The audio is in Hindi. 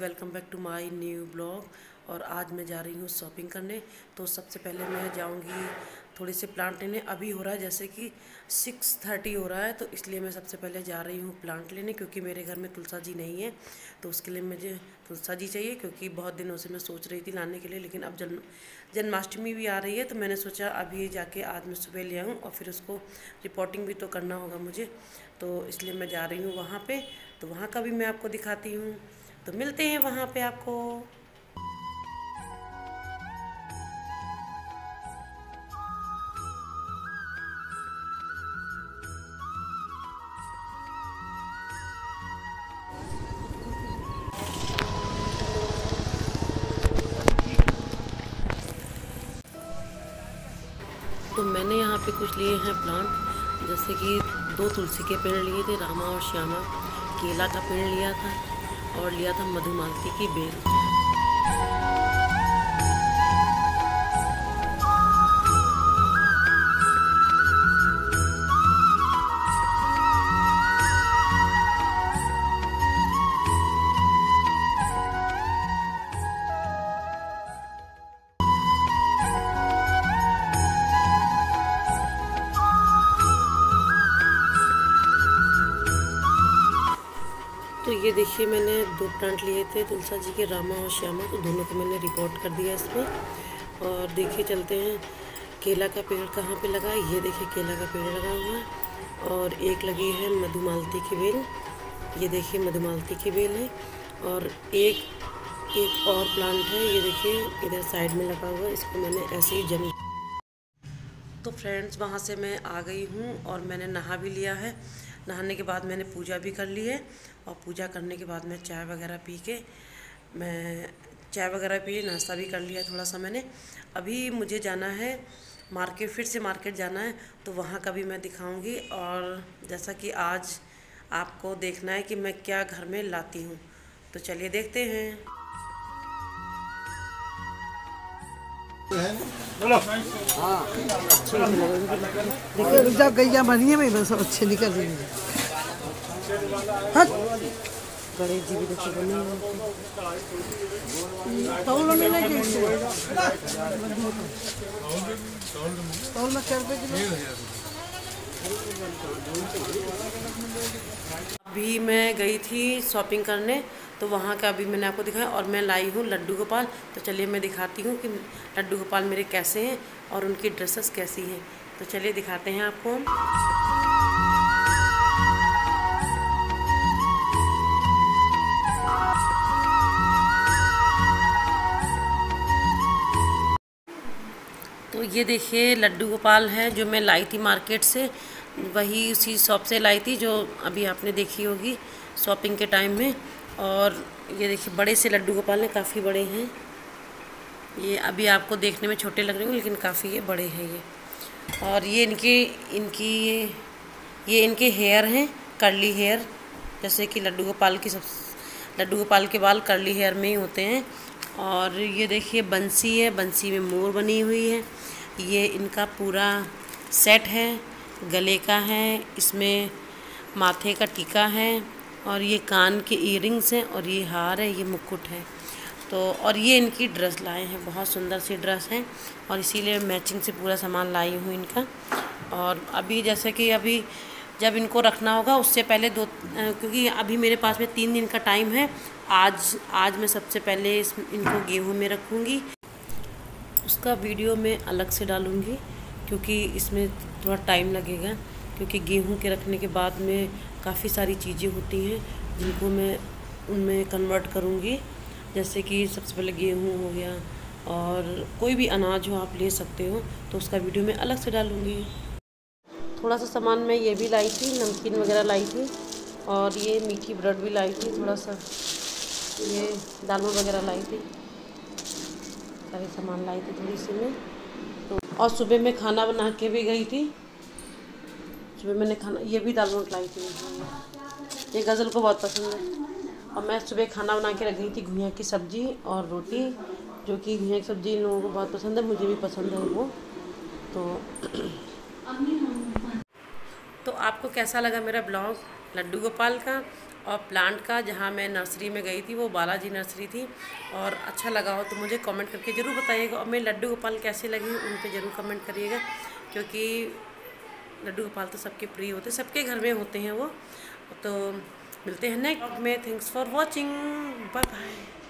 Welcome back to my new blog. और आज मैं जा रही हूँ शॉपिंग करने। तो सबसे पहले मैं जाऊँगी थोड़े से प्लांट लेने। अभी हो रहा है जैसे कि 6:30 हो रहा है, तो इसलिए मैं सबसे पहले जा रही हूँ प्लांट लेने, क्योंकि मेरे घर में तुलसा जी नहीं है। तो उसके लिए मुझे तुलसा जी चाहिए, क्योंकि बहुत दिनों से मैं सोच रही थी लाने के लिए। लेकिन अब जन्माष्टमी भी आ रही है, तो मैंने सोचा अभी जाके आज मैं सुबह ले आऊँ, और फिर उसको रिपोर्टिंग भी तो करना होगा मुझे। तो इसलिए मैं जा रही हूँ वहाँ पे। तो वहाँ का भी मैं आपको दिखाती हूँ। तो मिलते हैं वहाँ पे आपको। तो मैंने यहाँ पे कुछ लिए हैं प्लांट, जैसे कि 2 तुलसी के पेड़ लिए थे, रामा और श्यामा। केला का पेड़ लिया था, और लिया था मधुमालती की बेल। तो ये देखिए, मैंने 2 प्लांट लिए थे तुलसा जी के, रामा और श्यामा। तो दोनों को मैंने रिपोर्ट कर दिया इसमें। और देखिए चलते हैं केला का पेड़ कहाँ पे लगा है। ये देखिए केला का पेड़ लगा हुआ है, और एक लगी है मधुमालती की बेल। ये देखिए मधुमालती की बेल है। और एक और प्लांट है, ये देखिए इधर साइड में लगा हुआ है। इसको मैंने ऐसे ही जम। तो फ्रेंड्स, वहाँ से मैं आ गई हूँ, और मैंने नहा भी लिया है। नहाने के बाद मैंने पूजा भी कर ली है, और पूजा करने के बाद मैं चाय वगैरह पी के, नाश्ता भी कर लिया थोड़ा सा मैंने। अभी मुझे जाना है मार्केट, फिर से मार्केट जाना है, तो वहाँ का भी मैं दिखाऊंगी। और जैसा कि आज आपको देखना है कि मैं क्या घर में लाती हूँ, तो चलिए देखते हैं। बोलो। हाँ, देखिए जब गैया बनी है भाई, बस अच्छे निकल रही है। गणेश जी भी देखिए बने हैं। अभी मैं गई थी शॉपिंग करने, तो वहाँ का अभी मैंने आपको दिखाया। और मैं लाई हूँ लड्डू गोपाल। तो चलिए मैं दिखाती हूँ कि लड्डू गोपाल मेरे कैसे हैं और उनकी ड्रेसेस कैसी हैं। तो चलिए दिखाते हैं आपको हम। तो ये देखिए लड्डू गोपाल है जो मैं लाई थी मार्केट से, वही उसी शॉप से लाई थी जो अभी आपने देखी होगी शॉपिंग के टाइम में। और ये देखिए बड़े से लड्डू गोपाल हैं, काफ़ी बड़े हैं। ये अभी आपको देखने में छोटे लग रहे हैं, लेकिन काफ़ी ये बड़े हैं ये। और ये इनके हेयर हैं, कर्ली हेयर, जैसे कि लड्डू गोपाल के बाल कर्ली हेयर में ही होते हैं। और ये देखिए बंसी है, बंसी में मोर बनी हुई है। ये इनका पूरा सेट है, गले का है, इसमें माथे का टीका है, और ये कान के ईयरिंग्स हैं, और ये हार है, ये मुकुट है। तो और ये इनकी ड्रेस लाए हैं, बहुत सुंदर सी ड्रेस है, और इसीलिए मैचिंग से पूरा सामान लाई हूँ इनका। और अभी जैसे कि अभी जब इनको रखना होगा उससे पहले क्योंकि अभी मेरे पास में 3 दिन का टाइम है। आज मैं सबसे पहले इनको गेहूं में रखूँगी। उसका वीडियो मैं अलग से डालूँगी, क्योंकि इसमें थोड़ा टाइम लगेगा, क्योंकि गेहूं के रखने के बाद में काफ़ी सारी चीज़ें होती हैं जिनको मैं उनमें कन्वर्ट करूँगी। जैसे कि सबसे पहले गेहूं हो गया, और कोई भी अनाज हो आप ले सकते हो, तो उसका वीडियो मैं अलग से डालूँगी। थोड़ा सा सामान मैं ये भी लाई थी, नमकीन वगैरह लाई थी, और ये मीठी ब्रेड भी लाई थी, थोड़ा सा ये दाल वगैरह लाई थी, सारे सामान लाई थी थोड़ी सी मैं। तो और सुबह मैं खाना बना के भी गई थी। सुबह मैंने ये भी दाल लाई थी, ये गज़ल को बहुत पसंद है। और मैं सुबह खाना बना के रख गई थी घुइयाँ की सब्ज़ी और रोटी, जो कि घुइयाँ की सब्ज़ी इन लोगों को बहुत पसंद है, मुझे भी पसंद है वो। तो आपको कैसा लगा मेरा ब्लॉग लड्डू गोपाल का और प्लांट का, जहाँ मैं नर्सरी में गई थी वो बालाजी नर्सरी थी, और अच्छा लगा हो तो मुझे कमेंट करके ज़रूर बताइएगा। और मेरे लड्डू गोपाल कैसे लगी उन पे ज़रूर कमेंट करिएगा, क्योंकि लड्डू गोपाल तो सबके प्रिय होते हैं, सबके घर में होते हैं वो। तो मिलते हैं नेक्स्ट में। Thanks for watching, bye bye.